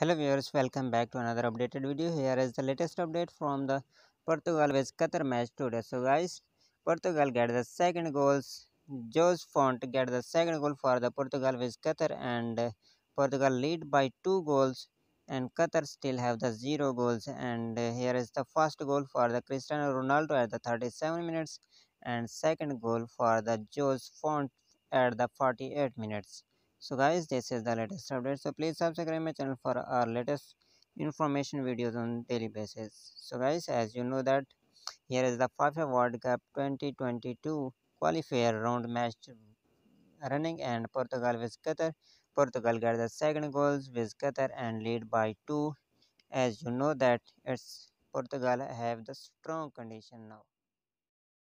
Hello viewers, welcome back to another updated video. Here is the latest update from the Portugal vs Qatar match today. So guys, Portugal get the second goals. Jose Font get the second goal for the Portugal vs Qatar, and Portugal lead by 2 goals, and Qatar still have the 0 goals. And here is the first goal for the Cristiano Ronaldo at the 37 minutes, and second goal for the Jose Font at the 48 minutes. So guys, this is the latest update, so please subscribe my channel for our latest information videos on daily basis. So guys, as you know that here is the FIFA World Cup 2022 qualifier round match running, and Portugal with Qatar. Portugal got the second goals with Qatar and lead by 2. As you know that it's Portugal have the strong condition now.